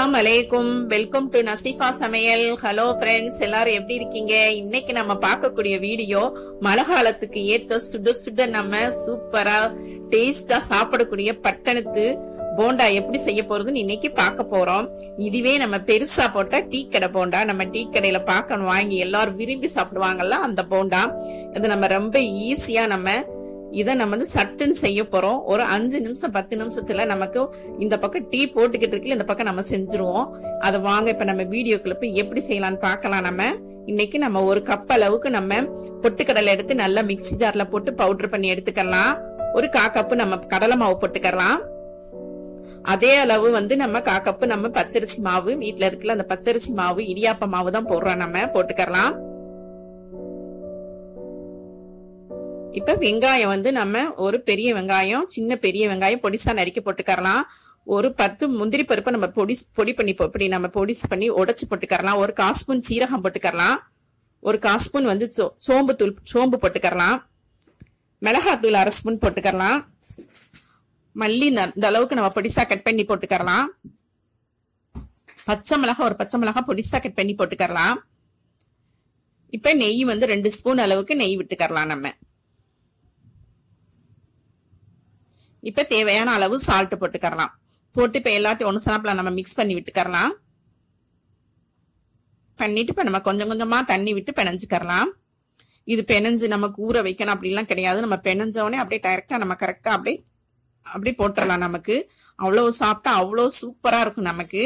அஸ்ஸலாமு அலைக்கும். Welcome to நசிஃபா சமையல். ஹலோ ஃப்ரெண்ட்ஸ், எல்லாரும் எப்படி இருக்கீங்க? இன்னைக்கு நம்ம பார்க்கக்கூடிய வீடியோ மழை காலத்துக்கு ஏத்த சுட சுட நம்ம சூப்பரா டேஸ்டா சாப்பிடக்கூடிய பட்டணத்து போண்டா எப்படி செய்ய போறதுன்னு இன்னைக்கு பார்க்க போறோம். இதுவே நம்ம பெருசா போட்டா டீ கடை போண்டா, நம்ம டீ கடையில பார்க்கணும் வாங்கி எல்லாரும் விரும்பி சாப்பிடுவாங்கல்ல அந்த போண்டா. இது நம்ம ரொம்ப ஈஸியா இத நம்ம வந்து சட்டுன்னு செய்ய போறோம். ஒரு 5 நிமிஷம் 10 நிமிஷத்துல நமக்கு இந்த பக்கம் டீ போட்டுக்கிட்டு இருக்குல்ல, இந்த பக்கம் நம்ம செஞ்சிருவோம். அதை வாங்க இப்ப நம்ம வீடியோக்குள்ள போய் எப்படி செய்யலாம்னு பார்க்கலாம். இன்னைக்கு நம்ம ஒரு கப் அளவுக்கு நம்ம பொட்டுக்கடலை எடுத்து நல்லா மிக்ஸி ஜார்ல போட்டு பவுடர் பண்ணி எடுத்துக்கலாம். ஒரு 1/4 கப்பு நம்ம கடலை மாவு போட்டுக்கலாம். அதே அளவு நம்ம 1/4 கப்பு நம்ம பச்சரிசி மாவு, வீட்டுல இருக்குல்ல அந்த பச்சரிசி மாவு, இடியாப்ப மாவு தான் போடுறோம், நம்ம போட்டுக்கலாம். இப்ப வெங்காயம் நம்ம ஒரு பெரிய வெங்காயம், சின்ன பெரிய வெங்காயம் பொடிசா நறுக்கி போட்டுக்கலாம். ஒரு 10 முந்திரி பருப்பு நம்ம பொடி பண்ணி உடைச்சு போட்டுக்கலாம். ஒரு 1/4 ஸ்பூன் சீரகம் போட்டுக்கலாம். ஒரு 1/4 ஸ்பூன் சோம்பு போட்டுக்கலாம். மிளகாத்தூள் 1/2 ஸ்பூன் போட்டுக்கலாம். மல்லி இந்த அளவுக்கு நம்ம பொடிசா கட் பண்ணி போட்டுக்கலாம். ஒரு பச்சை மிளகாய் பொடிசா கட் பண்ணி போட்டுக்கலாம். இப்ப நெய் 2 ஸ்பூன் அளவுக்கு நெய் விட்டுக்கலாம். நம்ம இப்ப தேவையான அளவு சால்ட் போட்டுக்கலாம். போட்டு இப்ப எல்லாத்தையும் ஒன்னு சாப்பிட நம்ம மிக்ஸ் பண்ணி விட்டுக்கலாம். பண்ணிட்டு இப்ப நம்ம கொஞ்சம் கொஞ்சமா தண்ணி விட்டு பிணைஞ்சுக்கலாம். இது பிணைஞ்சு நமக்கு ஊற வைக்கணும் அப்படிலாம் கிடையாது. நம்ம பிணைஞ்சோடனே அப்படியே டைரக்டா நம்ம கரெக்டா அப்படியே போட்டுடலாம். நமக்கு அவ்வளவு சாப்பிட்டா அவ்வளவு சூப்பரா இருக்கும். நமக்கு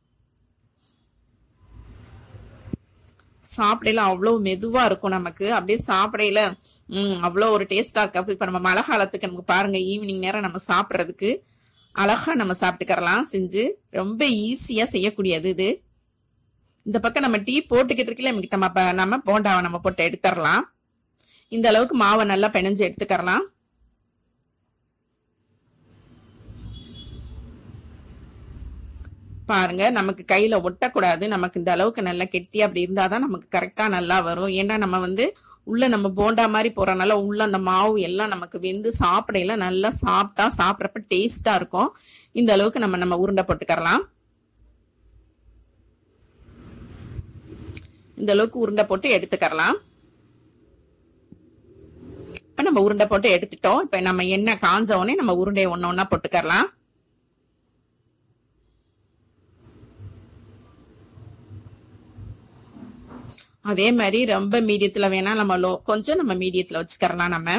சாப்பிடையில அவ்வளவு மெதுவா இருக்கும். நமக்கு அப்படியே சாப்பிடையில அவ்வளவு ஒரு டேஸ்டா இருக்கு. இப்ப நம்ம மழை காலத்துக்கு நமக்கு பாருங்க, ஈவினிங் நேரம் நம்ம சாப்பிடறதுக்கு அழகா நம்ம சாப்பிட்டுக்கலாம். செஞ்சு ரொம்ப ஈஸியா செய்யக்கூடியது இது. இந்த பக்கம் நம்ம டீ போட்டுக்கிட்டு இருக்கல, நம்ம போண்டாவை நம்ம போட்டு எடுத்துடலாம். இந்த அளவுக்கு மாவை நல்லா பிணைஞ்சு எடுத்துக்கலாம். பாருங்க, நமக்கு கையில ஒட்டக்கூடாது. நமக்கு இந்த அளவுக்கு நல்லா கெட்டி அப்படி இருந்தாதான் நமக்கு கரெக்டா நல்லா வரும். ஏன்னா நம்ம உள்ள நம்ம போண்டா மாதிரி போறனால உள்ள அந்த மாவு எல்லாம் நமக்கு வெந்து சாப்பிடையில நல்லா சாப்பிடறப்ப டேஸ்டா இருக்கும். இந்த அளவுக்கு நம்ம உருண்டை போட்டுக்கலாம். இந்த அளவுக்கு உருண்டை போட்டு எடுத்துக்கலாம். இப்ப நம்ம உருண்டை போட்டு எடுத்துட்டோம். இப்ப நம்ம எண்ணெய் காஞ்ச உடனே நம்ம உருண்டையை ஒன்னா போட்டுக்கலாம். அதே மாதிரி ரொம்ப மீடியத்துல வேணா நம்ம கொஞ்சம் நம்ம மீடியத்துல வச்சுக்கலாம். நம்ம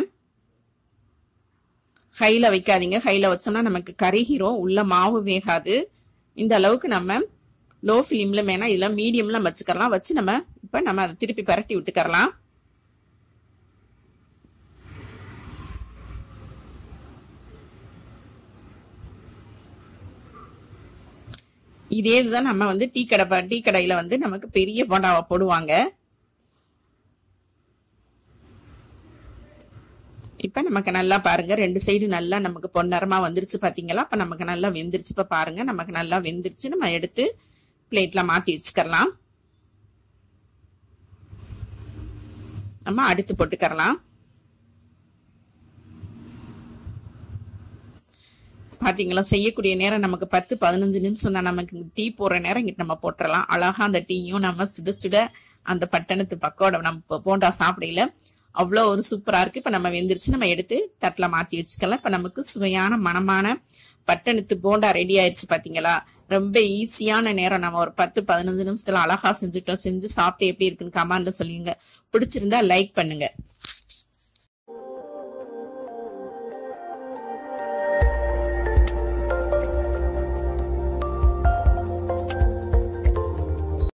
ஹைல வைக்காதீங்க. ஹைல வச்சோம்னா நமக்கு கருகிரும், உள்ள மாவு வேகாது. இந்த அளவுக்கு நம்ம லோ ஃபிலிம்ல வேணா இல்ல மீடியம்ல வச்சுக்கலாம். வச்சு இப்ப நம்ம அதை திருப்பி பரட்டி விட்டுக்கலாம். இதே இதுதான் நம்ம டீ கடையில நமக்கு பெரிய போண்டாவை போடுவாங்க. இப்ப நமக்கு நல்லா பாருங்க, 2 சைடு நல்லா நமக்கு பொன்னரமா வந்துருச்சு பாத்தீங்களா? அப்ப நமக்கு நல்லா வெந்துருச்சு. இப்ப பாருங்க, நமக்கு நல்லா வெந்துருச்சு. நம்ம எடுத்து பிளேட்ல மாத்தி வச்சுக்கலாம். நம்ம அடுத்து போட்டுக்கலாம். பாத்தீங்களா, செய்யக்கூடிய நேரம் நமக்கு 10-15 நிமிஷம் தான். நமக்கு டீ போடுற நேரம் இங்கிட்ட நம்ம போட்டுடலாம். அழகா அந்த டீயும் நம்ம சுட சுட அந்த பட்டணத்து பக்கோட நம்ம போண்டா சாப்பிடல அவ்வளவு ஒரு சூப்பரா இருக்கு. இப்ப நம்ம வெந்துருச்சு. நம்ம எடுத்து தட்டுல மாத்தி வச்சுக்கலாம். இப்ப நமக்கு சுவையான மனமான பட்டணத்து போண்டா ரெடி ஆயிடுச்சு. பாத்தீங்களா, ரொம்ப ஈஸியான நேரம். நம்ம ஒரு 10-15 நிமிஷத்துல அழகா செஞ்சுட்டோம். செஞ்சு சாப்பிட்டு எப்படி இருக்குன்னு கமெண்ட்ல சொல்லுங்க. பிடிச்சிருந்தா லைக் பண்ணுங்க.